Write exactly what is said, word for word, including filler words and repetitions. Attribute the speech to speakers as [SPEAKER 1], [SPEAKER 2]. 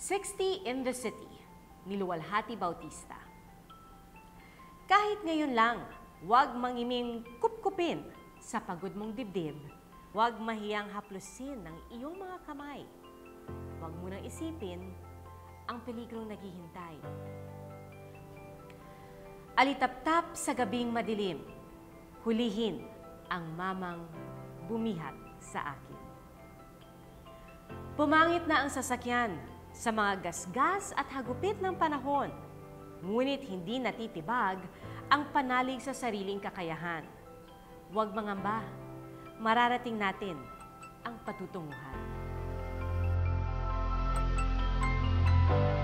[SPEAKER 1] sixty in the City ni Lualhati Bautista. Kahit ngayon lang, huwag mangiming kupkupin sa pagod mong dibdib. Huwag mahiyang haplusin ng iyong mga kamay. Huwag mo nang isipin ang peligrong naghihintay. Alitaptap sa gabing madilim, hulihin ang mamang bumihat sa akin. Pumangit na ang sasakyan sa mga gasgas at hagupit ng panahon, ngunit hindi natitibag ang panalig sa sariling kakayahan. Huwag mangamba, mararating natin ang patutunguhan.